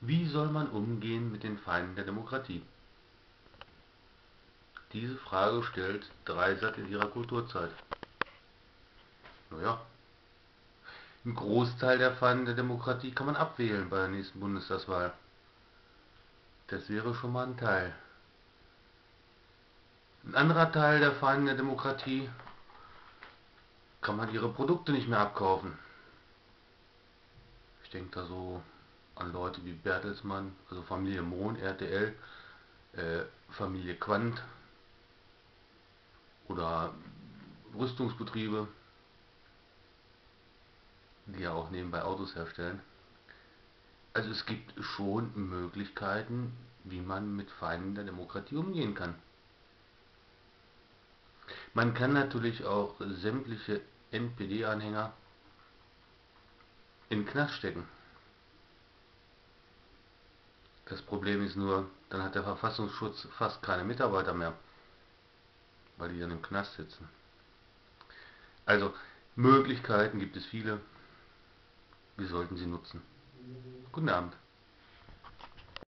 Wie soll man umgehen mit den Feinden der Demokratie? Diese Frage stellt Dreisat in ihrer Kulturzeit. Naja, ein Großteil der Feinde der Demokratie kann man abwählen bei der nächsten Bundestagswahl. Das wäre schon mal ein Teil. Ein anderer Teil der Feinde der Demokratie kann man ihre Produkte nicht mehr abkaufen. Ich denke da so an Leute wie Bertelsmann, also Familie Mohn, RTL, Familie Quandt oder Rüstungsbetriebe, die ja auch nebenbei Autos herstellen. Also es gibt schon Möglichkeiten, wie man mit Feinden der Demokratie umgehen kann. Man kann natürlich auch sämtliche NPD-Anhänger in den Knast stecken. Das Problem ist nur, dann hat der Verfassungsschutz fast keine Mitarbeiter mehr, weil die dann im Knast sitzen. Also Möglichkeiten gibt es viele, wir sollten sie nutzen. Guten Abend.